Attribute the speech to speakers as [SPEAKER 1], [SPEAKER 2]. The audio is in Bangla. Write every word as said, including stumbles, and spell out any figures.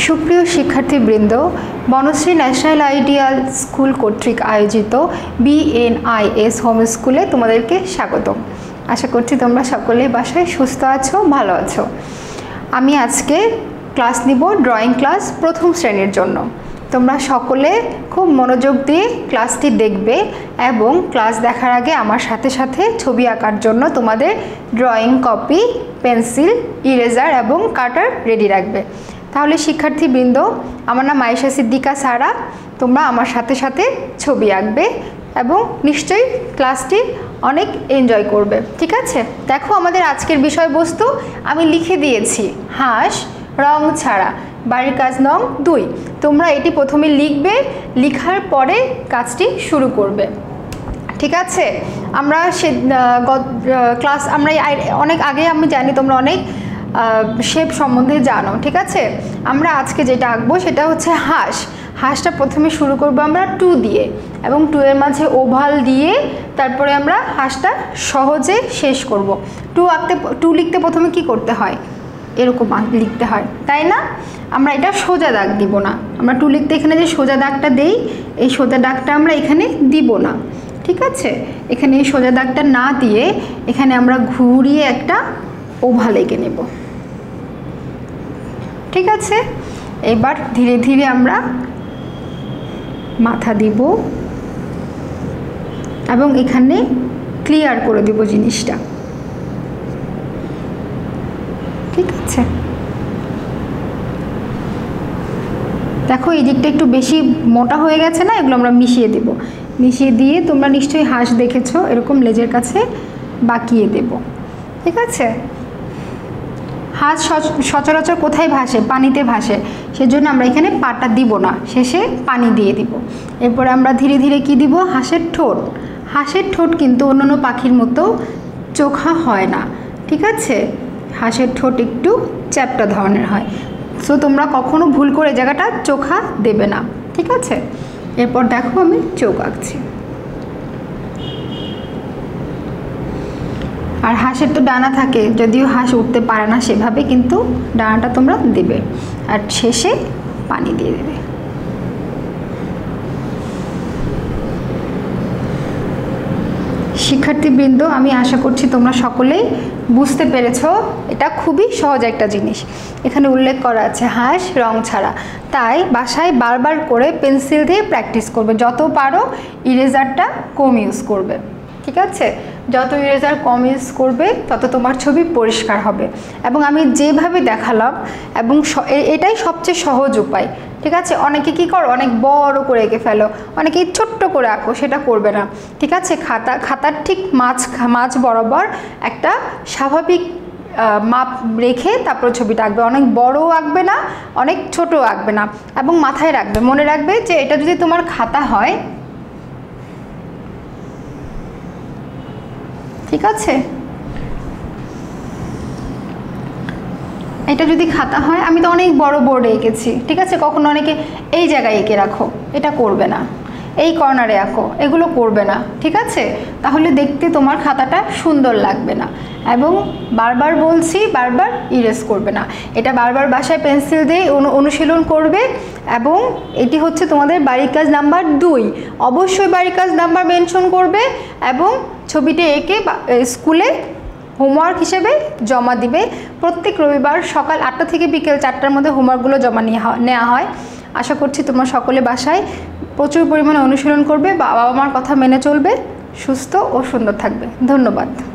[SPEAKER 1] সুপ্রিয় শিক্ষার্থীবৃন্দ, বনশ্রী ন্যাশনাল আইডিয়াল স্কুল কর্তৃক আয়োজিত বিএনআইএস হোম স্কুলে তোমাদেরকে স্বাগত। আশা করছি তোমরা সকলেই বাসায় সুস্থ আছো, ভালো আছো। আমি আজকে ক্লাস নিব ড্রয়িং ক্লাস প্রথম শ্রেণীর জন্য। তোমরা সকলে খুব মনোযোগ দিয়ে ক্লাসটি দেখবে এবং ক্লাস দেখার আগে আমার সাথে সাথে ছবি আঁকার জন্য তোমাদের ড্রয়িং কপি, পেন্সিল, ইরেজার এবং কাটার রেডি রাখবে। তাহলে শিক্ষার্থীবৃন্দ, আমার নাম আয়েশা সিদ্দিকা সারা। তোমরা আমার সাথে সাথে ছবি আঁকবে এবং নিশ্চয়ই ক্লাসটি অনেক এনজয় করবে, ঠিক আছে? দেখো, আমাদের আজকের বিষয়বস্তু আমি লিখে দিয়েছি, হাঁস রং ছাড়া, বাড়ির কাজ নং দুই। তোমরা এটি প্রথমে লিখবে, লিখার পরে কাজটি শুরু করবে, ঠিক আছে? আমরা সে ক্লাস আমরা অনেক আগে আমি জানি তোমরা অনেক শেপ সম্বন্ধে জানো, ঠিক আছে? আমরা আজকে যেটা আঁকবো সেটা হচ্ছে হাঁস। হাঁসটা প্রথমে শুরু করবো আমরা টু দিয়ে এবং টু এর মাঝে ওভাল দিয়ে তারপরে আমরা হাঁসটা সহজে শেষ করব। টু আঁকতে টু লিখতে প্রথমে কি করতে হয়? এরকম লিখতে হয়, তাই না? আমরা এটা সোজা দাগ দিব না। আমরা টু লিখতে এখানে যে সোজা দাগটা দেই, এই সোজা দাগটা আমরা এখানে দিব না, ঠিক আছে? এখানে এই সোজা দাগটা না দিয়ে এখানে আমরা ঘুরিয়ে একটা ওভাল এঁকে নেব, ঠিক আছে? এবার ধীরে ধীরে আমরা মাথা দিব এবং এখানে ক্লিয়ার করে দিব জিনিসটা, ঠিক আছে? দেখো, এই দিকটা একটু বেশি মোটা হয়ে গেছে না, এগুলো আমরা মিশিয়ে দেব। মিশিয়ে দিয়ে তোমরা নিশ্চয়ই হাঁস দেখেছো, এরকম লেজের কাছে বাঁকিয়ে দেব, ঠিক আছে? হাঁস সচরাচর কোথায় ভাসে? পানিতে ভাসে, সেজন্য আমরা এখানে পাটা দিব না, শেষে পানি দিয়ে দিব। এরপরে আমরা ধীরে ধীরে কি দিব? হাঁসের ঠোঁট। হাঁসের ঠোঁট কিন্তু অন্যান্য পাখির মতো চোখা হয় না, ঠিক আছে? হাঁসের ঠোঁট একটু চ্যাপ্টা ধরনের হয়, সো তোমরা কখনো ভুল করে জায়গাটা চোখা দেবে না, ঠিক আছে? এরপর দেখো আমি চোখ আঁকছি। আর হাঁসের তো ডানা থাকে, যদিও হাঁস উঠতে পারে না সেভাবে, কিন্তু ডানাটা তোমরা দেবে আর শেষে পানি দিয়ে দেবে। শিক্ষার্থীবৃন্দ, আমি আশা করছি তোমরা সকলেই বুঝতে পেরেছো। এটা খুবই সহজ একটা জিনিস। এখানে উল্লেখ করা আছে হাঁস রং ছাড়া, তাই বাসায় বারবার করে পেন্সিল দিয়ে প্র্যাকটিস করবে। যত পারো ইরেজারটা কম ইউজ করবে, ঠিক আছে? যত ইরেজার কম ইউজ করবে তত তোমার ছবি পরিষ্কার হবে। এবং আমি যেভাবে দেখালাম এবং এটাই সবচেয়ে সহজ উপায়, ঠিক আছে? অনেকে কি করো, অনেক বড় করে এঁকে ফেলো, অনেকে ছোট্ট করে আঁকো, সেটা করবে না, ঠিক আছে? খাতা খাতার ঠিক মাছ মাছ বরাবর একটা স্বাভাবিক মাপ রেখে তারপর ছবিটা আঁকবে। অনেক বড়ও আঁকবে না, অনেক ছোটও আঁকবে না। এবং মাথায় রাখবে, মনে রাখবে যে এটা যদি তোমার খাতা হয়, ঠিক আছে? এটা যদি খাতা হয়, আমি তো অনেক বড় বোর্ডে এঁকেছি, ঠিক আছে? কখনো অনেকে এই জায়গায় এঁকে রাখো, এটা করবে না। এই কর্নারে আঁকো, এগুলো করবে না, ঠিক আছে? তাহলে দেখতে তোমার খাতাটা সুন্দর লাগবে না। এবং বারবার বলছি, বারবার ইরেজ করবে না। এটা বারবার বাসায় পেন্সিল দিয়ে অনুশীলন করবে। এবং এটি হচ্ছে তোমাদের বাড়ির কাজ নাম্বার দুই। অবশ্যই বাড়ির কাজ নাম্বার মেনশন করবে এবং ছবিটি এঁকে স্কুলে হোমওয়ার্ক হিসেবে জমা দিবে। প্রত্যেক রবিবার সকাল আটটা থেকে বিকেল চারটার মধ্যে হোমওয়ার্কগুলো জমা নেওয়া হয়। আশা করছি তোমরা সকলে বাসায় প্রচুর পরিমাণে অনুশীলন করবে, বাবা মার কথা মেনে চলবে, সুস্থ ও সুন্দর থাকবে। ধন্যবাদ।